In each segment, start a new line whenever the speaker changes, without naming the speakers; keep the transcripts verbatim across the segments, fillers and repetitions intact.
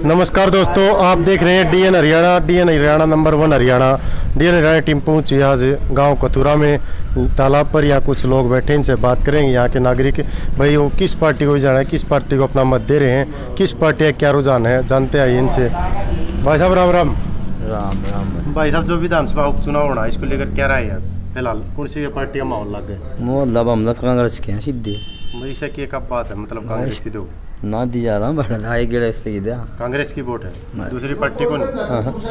नमस्कार दोस्तों, आप देख रहे हैं DN Haryana. DN Haryana number one Haryana. DN Haryana team पहुंची आज गांव कथुरा में तालाब पर। यहाँ कुछ लोग बैठे, इनसे बात करेंगे। यहाँ के नागरिक भाई वो किस पार्टी को जाना है, किस पार्टी को अपना मत दे रहे हैं, किस पार्टी का क्या रुझान है, जानते आइए इनसे। भाई साहब राम राम।
राम राम
भाई साहब, जो विधानसभा उपचुनाव होना इसको लेकर क्या राय है फिलहाल? कौन सी पार्टी का माहौल लग गया?
मतलब हम लोग कांग्रेस के हैं सीधे।
वैसे की कब बात है, मतलब कांग्रेस की दो
ना दी जा रहा बड़ा गेड़े से दिया
कांग्रेस की वोट है, दूसरी पार्टी को नहीं।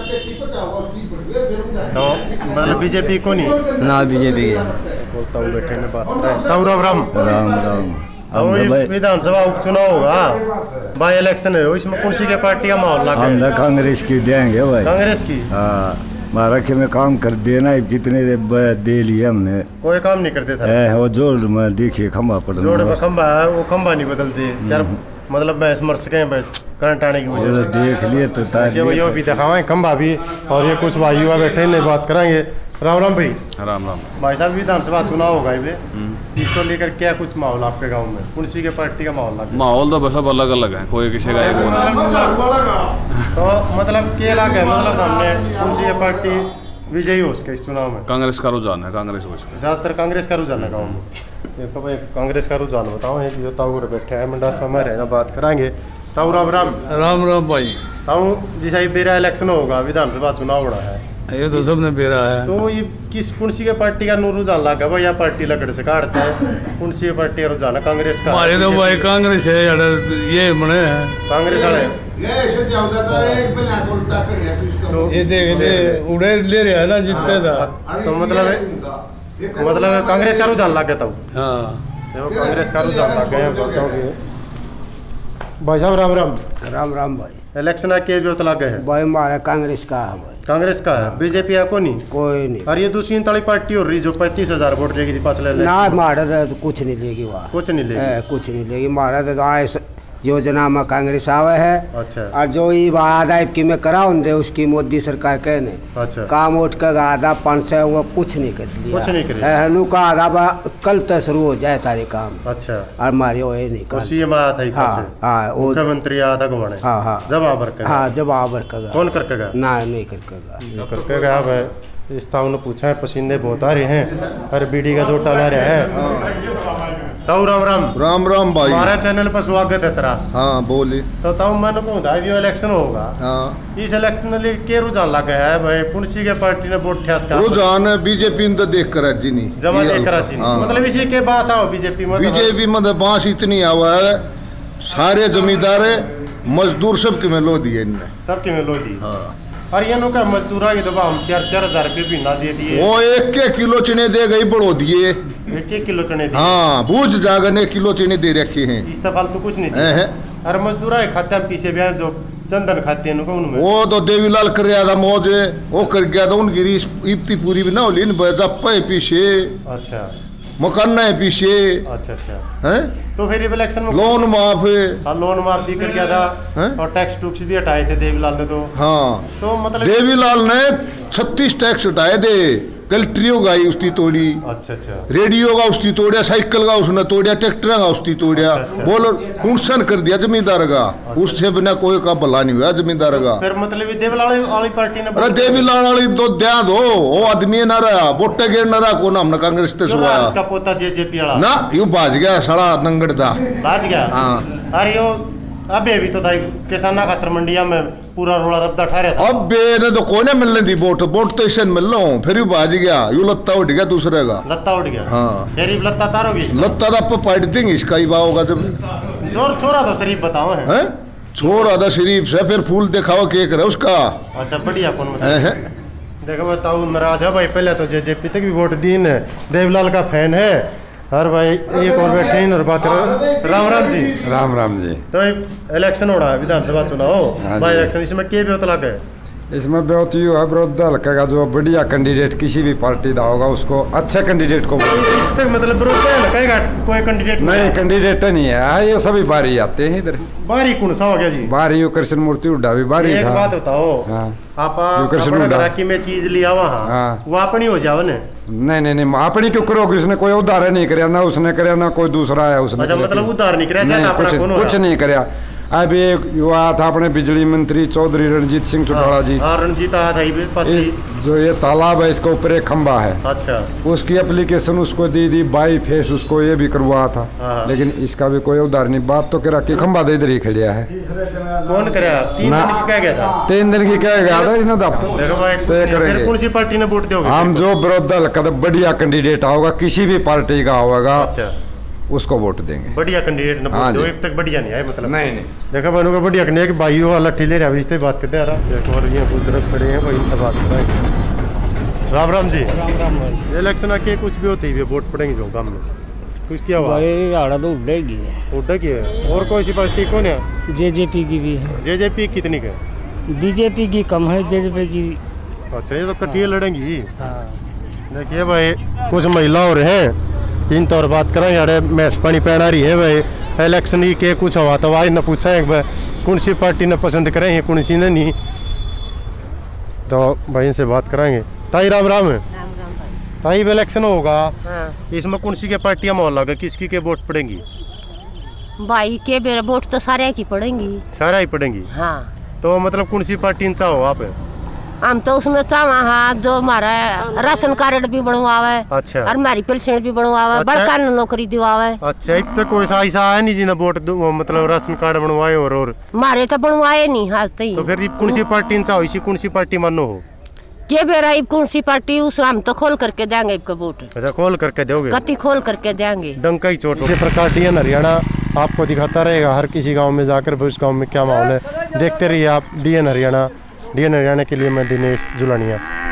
तो मतलब बीजेपी को नहीं
ना बीजेपी के
बोलता हूँ, बैठे में बात कर राम राम
राम राम।
विधानसभा उपचुनाव होगा, बाई इलेक्शन है, इसमें कौन सी के पार्टी का माहौल लगा?
हम तो कांग्रेस की देंगे भाई।
कांग्रेस की?
हाँ, महाराष्ट्र में काम कर देना, कितने दे लिए हमने।
कोई काम नहीं करते था।
ए, वो जोड़ में देखिए खंबा पड़
जोड़ में खंबा है, वो खंबा नहीं बदलते यार। मतलब मैं स्मर्श के करंट आने की वजह से
देख लिए तो
ये भी दिखावा खंबा भी। और ये कुछ भाई युवा बैठे ने बात कराएंगे। राम राम भाई।
राम राम
भाई साहब, विधानसभा चुनाव होगा ये, इसको लेकर क्या कुछ माहौल आपके गांव में? कौन सी के पार्टी का माहौल लगा?
माहौल तो सब अलग अलग है, कोई किसी का एक
तो मतलब क्या अलग है? मतलब हमने कौन सी के पार्टी विजयी हो सके इस चुनाव में?
कांग्रेस का रुझान है, कांग्रेस हो सके
ज़्यादातर कांग्रेस का रुझान है गाँव में। देखो भाई, कांग्रेस का रुझान बताओ। एक जो ताऊ बैठे हैं मंडा समय रहना, बात कराएंगे। ताऊ राम राम।
राम राम भाई।
ताऊ जैसा ही बेरा इलेक्शन होगा, विधानसभा चुनाव होना है,
ये तो सबने बेरा है।
तो ये किस कौन सी के पार्टी का नूर रुझान लगा भाई? या पार्टी लकड़ से काटता है, कौन सी पार्टी का रुझान है? कांग्रेस का?
हमारे तो भाई कांग्रेस है, ये मने है
कांग्रेस वाले।
तो ये देख दे उड़े ले रहा है ना जितने था।
तो मतलब मतलब कांग्रेस का रुझान लग गया था।
हाँ,
देखो कांग्रेस का रुझान लग गया। भाई साहब राम राम।
राम राम भाई।
इलेक्शन आके भी तो लग गए हैं
भाई, हमारा कांग्रेस का है भाई।
कांग्रेस का है, बीजेपी है को नहीं?
कोई नहीं।
और ये दूसरी ताली पार्टी हो रही जो पैंतीस हजार वोट लेगी पास ले
ना, हमारा तो कुछ नहीं लेगी वहाँ,
कुछ नहीं लेगी,
कुछ नहीं लेगी। हमारा तो आए योजना में कांग्रेस आवे है।
अच्छा।
और जो ये आधा की में कराउन दे उसकी मोदी सरकार कहने।
अच्छा।
काम उठ कर आधा पाँच सौ वो कुछ नहीं कर लिया,
कुछ नहीं कर
हनु का आधा कल तक शुरू हो जाए तारे काम।
अच्छा।
और हमारे वो नहीं कर।
सीएम आया था।
हाँ हाँ,
मुख्यमंत्री आया था घुमाने।
हाँ हाँ,
जब आबर का।
हाँ जब आबर का।
कौन करके गया?
ना नहीं करके गया,
करके गया भाई। इस ताऊ ने पूछा है, पसीने बहुत आ रहे हैं, अरे बीडी का जोटा ला रहे हैं। ताऊ राम राम।
राम राम भाई।
हमारा चैनल पर स्वागत है तेरा।
हाँ बोली।
तो ताऊ मैंने कहूँ इलेक्शन होगा।
हाँ।
इस इलेक्शन में के रुझान लगा है भाई? पुनसी के पार्टी ने वोट ठेस का
रुझान है बीजेपी ने तो देख कर जी नहीं
जमा देख कर जी नहीं। मतलब इसी के बास आओ बीजेपी में।
बीजेपी में बांस इतनी आवा है, सारे जमींदार मजदूर सब के में लो दिए इनने,
सबके में लो दी।
हाँ।
और ये नो का मजदूरा की दबा हम चार चार हजार रुपये भी ना दे दिए।
वो एक के किलो चने दे गई बढ़ो दिए।
एक एक किलो चने दिए।
हाँ, बूझ जागने किलो चने दे रखे हैं।
इस दफा तो कुछ नहीं दिया। और मजदूरा खाते हम पीछे भी जो चंदन खाते हैं उनमें वो
तो देवीलाल कर रहा था मौज, वो कर गया था उनकी इप्ती पूरी भी ना होली जप्पा पीछे।
अच्छा।
मकान है पीछे।
अच्छा अच्छा।
हैं?
तो फिर इलेक्शन में
लोन माफ है।
हाँ, लोन माफ भी कर गया था।
है?
और टैक्स टूक्स भी हटाए थे देवीलाल ने। तो
हाँ,
तो मतलब
देवीलाल ने छत्तीस टैक्स हटाए थे। कलेक्ट्रियो गाई उसकी तोड़ी।
अच्छा अच्छा।
रेडियो का उसकी तोड़िया, साइकिल का उसने तोड़िया, ट्रैक्टर का उसकी तोड़िया।
अच्छा।
बोलो नुकसान कर दिया जमींदार का। अच्छा। उससे बिना कोई का भला नहीं हुआ जमींदार का।
फिर मतलब देवीलाल वाली पार्टी ने
अरे देवीलाल वाली तो ध्यान दो, वो आदमी न रहा, वोटे गिर न रहा को नाम न कांग्रेस ते सुआ।
उसका पोता जेजेपी वाला
ना यू बाज गया सड़ा नंगड़ था।
बाज गया।
हाँ।
अरे यो अबे भी तो था किसाना खातर मंडिया में पूरा रोड़ा रद्दा ठहरा था।
अब बे तो कोने मिलने दी वोट, वोट तो इसे मिल रहा हूँ, फिर भी बाज गया। यू लत्ता उठ गया दूसरे का।
लत्ता उठ गया।
हाँ।
शरीफ लत्ता तारोगी?
लत्ता तो पाट देंगे इसका ही बा होगा जब।
जोर छोरा तो शरीफ बताओ है,
है? छोरा था शरीफ से, फिर फूल दिखाओ के करे उसका।
अच्छा बढ़िया। कौन मतलब देखो बताओ नाराज है भाई। पहले तो जेजेपी तक भी वोट दी है, देवलाल का फैन है। हर भाई एक और बैठे हैं और बात करो। राम राम जी।
राम राम जी।
तो इलेक्शन हो रहा है, विधानसभा चुनाव भाई इलेक्शन, इसमें के भी होता लगा है?
इसमें बहुत यू है, विरोध हल्का जो बढ़िया कैंडिडेट किसी भी पार्टी का होगा उसको अच्छे कैंडिडेट को
तो मतलब विरोध कहेगा कोई कैंडिडेट
नहीं, कैंडिडेट नहीं है ये सभी बारी आते हैं इधर।
बारी कौन सा हो गया जी?
बारी यो कृष्ण मूर्ति उड्डा भी बारी
एक
था।
बात बताओ। हाँ। आप ग्राहकी में चीज लिया वहाँ। हाँ। वो अपनी हो जाओ ने?
नहीं नहीं नहीं, अपनी क्यों करोगे? उसने कोई उधार नहीं कराया, ना उसने कराया ना कोई दूसरा है उसने।
अच्छा, मतलब उधार नहीं कराया,
कुछ नहीं कराया। अब एक युवा था अपने बिजली मंत्री चौधरी रणजीत सिंह चौटाला जी,
हाँ रणजीत आया था ये पास
इस जो ये तालाब है इसके ऊपर एक खंबा है,
अच्छा
उसकी एप्लीकेशन उसको दी दी बाई फेस उसको ये भी करवा था,
हाँ।
लेकिन इसका भी कोई उधार नहीं। बात तो करा कि खंबा दे इधर ही खड़िया है,
कौन कराया तीन
ना-
दिन की क्या गया था
तीन दिन की क्या गया था इसने दफ्तर
देखो भाई
तो ये
फिर
करेंगे।
कौन सी पार्टी ने वोट दोगे
हम जो विरोध दल का बढ़िया कैंडिडेट होगा किसी भी पार्टी का होगा
अच्छा
उसको वोट देंगे।
बढ़िया कैंडिडेट ने
हाँ
वोट दो,
जी।
अब तक बढ़िया नहीं आए मतलब
नहीं नहीं
देखा भाई का बढ़िया कैंडिडेट भाई हो लट्ठी ले रहा रिश्ते बात करते आ रहा एक और ये बुजुर्ग खड़े हैं भाई इनसे बात करेंगे। राम राम जी।
राम राम भाई।
इलेक्शन आके कुछ भी होती है वोट पड़ेंगे जो गांव में कुछ क्या हुआ
भाई आड़ा तो उड़ेगी है,
उठा की है और कोई सी पार्टी कौन है
जेजेपी की भी है,
जेजेपी कितनी का
बीजेपी की कम है, जेजेपी की
अच्छा ये तो कटिया लड़ेंगी।
हाँ।
देखिए भाई कुछ महिला और हैं इन तौर बात करें यार मैच पानी पहना रही है भाई इलेक्शन की के कुछ हुआ तो आज न पूछा है भाई कौन सी पार्टी ने पसंद करें ये कौन सी ने नहीं तो भाई से बात करेंगे। ताई राम राम है ताई इलेक्शन होगा इसमें कौन सी के पार्टियां मोहल्ला का किसकी के वोट पड़ेंगी
भाई के बेरा वोट तो सारे की पड़ेंगी।
सारा ही पड़ेंगी
हाँ
तो मतलब कौन सी पार्टी चाहो आप
हम तो उसमें चावा हाँ जो हमारा राशन कार्ड भी बनवावे
अच्छा
और हमारी पेंशन भी बनवावे
अच्छा।
बड़का ने नौकरी दिवावे।
अच्छा अब तक कोई सा ऐसा है नहीं जिन्हें वोट दो- मतलब राशन कार्ड बनवाए और और
मारे तो बनवाए नहीं आज तक
तो फिर कौन सी पार्टी चाहो इसी कौन सी पार्टी मानो हो
के बेरा इब कौन सी पार्टी उस हम तो खोल करके देंगे इबका वोट
अच्छा खोल करके दोगे
कति खोल करके देंगे
डंका ही चोट। इसी प्रकार डी एन हरियाणा आपको दिखाता रहेगा हर किसी गांव में जाकर भी उस गांव में क्या माहौल है देखते रहिए आप D N Haryana. D N Haryana के लिए मैं दिनेश जुलानिया।